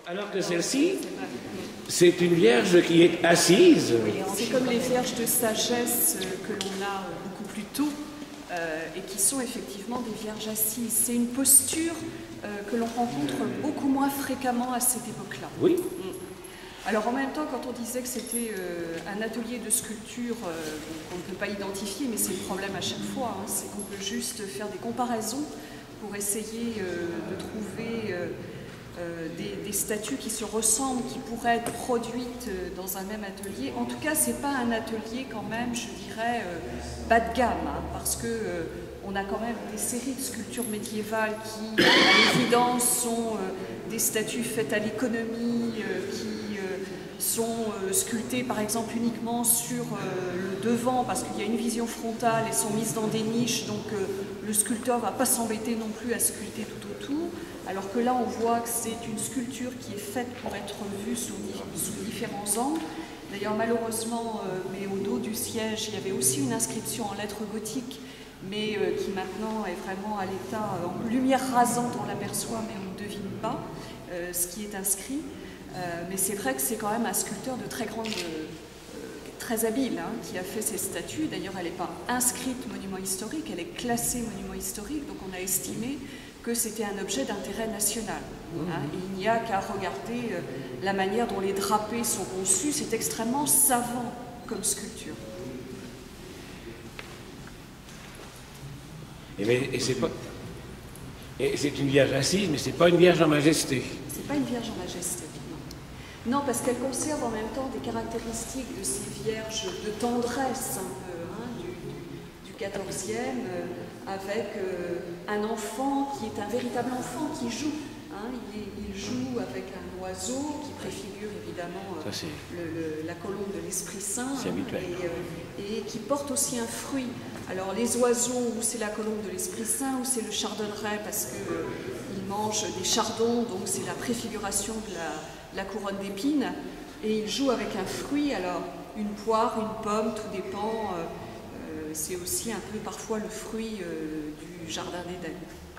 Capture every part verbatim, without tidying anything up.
Alors que celle-ci, c'est une vierge qui est assise. C'est comme les vierges de sagesse que l'on a beaucoup plus tôt euh, et qui sont effectivement des vierges assises. C'est une posture euh, que l'on rencontre beaucoup moins fréquemment à cette époque-là. Oui. Alors en même temps, quand on disait que c'était euh, un atelier de sculpture euh, qu'on ne peut pas identifier, mais c'est le problème à chaque fois, hein, c'est qu'on peut juste faire des comparaisons pour essayer euh, de trouver euh, euh, des, des statues qui se ressemblent, qui pourraient être produites euh, dans un même atelier. En tout cas, ce n'est pas un atelier quand même, je dirais, euh, bas de gamme, hein, parce que euh, on a quand même des séries de sculptures médiévales qui, à l'évidence, sont euh, des statues faites à l'économie, euh, qui sont euh, sculptées par exemple uniquement sur euh, le devant parce qu'il y a une vision frontale et sont mises dans des niches, donc euh, le sculpteur ne va pas s'embêter non plus à sculpter tout autour, alors que là on voit que c'est une sculpture qui est faite pour être vue sous, sous différents angles. D'ailleurs malheureusement, euh, mais au dos du siège, il y avait aussi une inscription en lettres gothiques, mais euh, qui maintenant est vraiment à l'état, euh, en lumière rasante on l'aperçoit mais on ne devine pas euh, ce qui est inscrit. Euh, mais c'est vrai que c'est quand même un sculpteur de très grande, euh, très habile, hein, qui a fait ces statues. D'ailleurs, elle n'est pas inscrite monument historique, elle est classée monument historique, donc on a estimé que c'était un objet d'intérêt national. Hein, et il n'y a qu'à regarder euh, la manière dont les drapés sont conçus, c'est extrêmement savant comme sculpture. Et, mais, et c'est pas... Et c'est une vierge assise, mais c'est pas une vierge en majesté. C'est pas une vierge en majesté. Non, parce qu'elle conserve en même temps des caractéristiques de ces vierges de tendresse un peu, hein, du, du quatorzième, euh, avec euh, un enfant qui est un véritable enfant qui joue. Hein, il, est, il joue avec un oiseau qui préfigure évidemment euh, Ça, le, le, la colombe de l'Esprit Saint, hein, et, euh, et qui porte aussi un fruit. Alors les oiseaux, ou c'est la colombe de l'Esprit Saint, ou c'est le chardonneret, parce qu'ils euh, mangent des chardons, donc c'est la préfiguration de la la couronne d'épines, et il joue avec un fruit, alors une poire, une pomme, tout dépend, euh, euh, c'est aussi un peu parfois le fruit euh, du jardin d'Éden.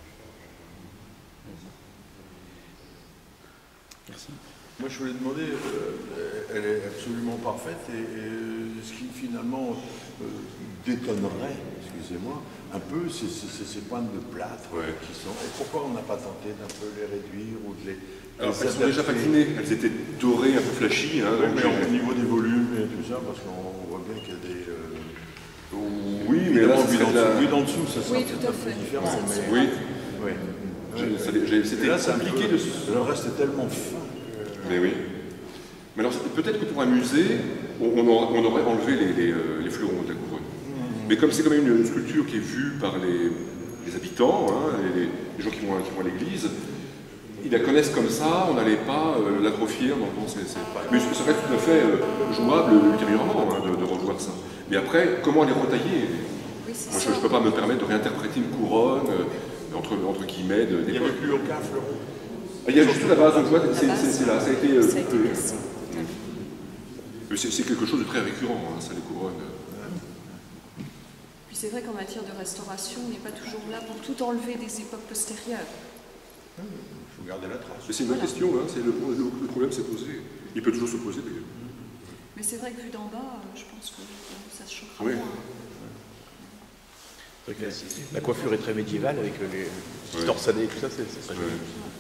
Merci. Moi je voulais demander, euh, elle est absolument parfaite, et, et ce qui finalement euh, détonnerait, excusez-moi, un peu, c'est ces pointes de plâtre ouais. qui sont... Et pourquoi on n'a pas tenté d'un peu les réduire ou de les... Alors, elles sont déjà patinées, elles étaient dorées, un peu flashy. Hein, oui, mais au niveau des volumes et tout ça, parce qu'on voit bien qu'il y a des... Euh... Oui, mais là, vu d'en la... dessous, dessous, ça sera oui, peut-être un peu différent. Mais... Oui, oui. oui. C'était compliqué peu... de... Le reste est tellement fin que... Mais oui. Mais alors, peut-être que pour un musée, on, on aurait enlevé les, les, les fleurons de la couronne. Mmh. Mais comme c'est quand même une sculpture qui est vue par les, les habitants, hein, les, les gens qui vont, qui vont à l'église, ils la connaissent comme ça, on n'allait pas euh, l'atrophier. Bon, c'est pas... Mais ça serait tout à fait euh, jouable ultérieurement hein, de, de revoir ça. Mais après, comment les retailler? Oui, Moi, je ne peux pas me permettre de réinterpréter une couronne euh, entre, entre guillemets. De, il n'y avait plus aucun fleuron. Il y a juste la base, donc c'est là, ça a été. Euh, ça a été cassé. Euh, c'est quelque chose de très récurrent, hein, ça, les couronnes. Puis c'est vrai qu'en matière de restauration, on n'est pas toujours là pour tout enlever des époques postérieures. Il faut garder la trace. C'est une bonne voilà. question, hein, le, le, le problème s'est posé. Il peut toujours se poser d'ailleurs. Mais c'est vrai que vu d'en bas, je pense que ça se choquera oui. moins. La, la coiffure est très médiévale avec les petits ouais. torsadés et tout ça, c'est très joli.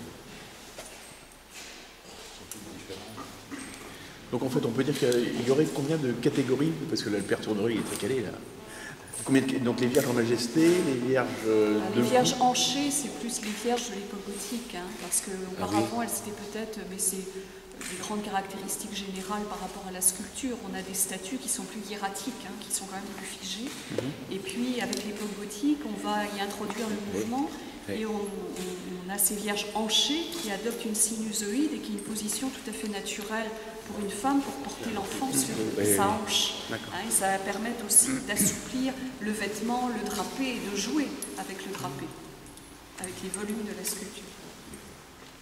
Donc en fait, on peut dire qu'il y aurait combien de catégories, parce que là, le père Tournerie est très calé là. Combien de, donc les vierges en majesté, les vierges euh, ah, de... Les vierges hanchées, c'est plus les vierges de l'époque gothique, hein, parce qu'auparavant, ah oui. elles étaient peut-être, mais c'est des grandes caractéristiques générales par rapport à la sculpture. On a des statues qui sont plus hiératiques, hein, qui sont quand même plus figées. Mm-hmm. Et puis, avec l'époque gothique, on va y introduire le mouvement, oui. et on, on, on a ces vierges hanchées qui adoptent une sinusoïde et qui est une position tout à fait naturelle pour une femme pour porter l'enfant sur oui, sa hanche. Hein, et ça va permettre aussi d'assouplir le vêtement, le drapé et de jouer avec le drapé, avec les volumes de la sculpture.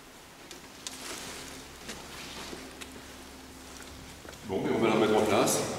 Bon, mais on va la remettre en place.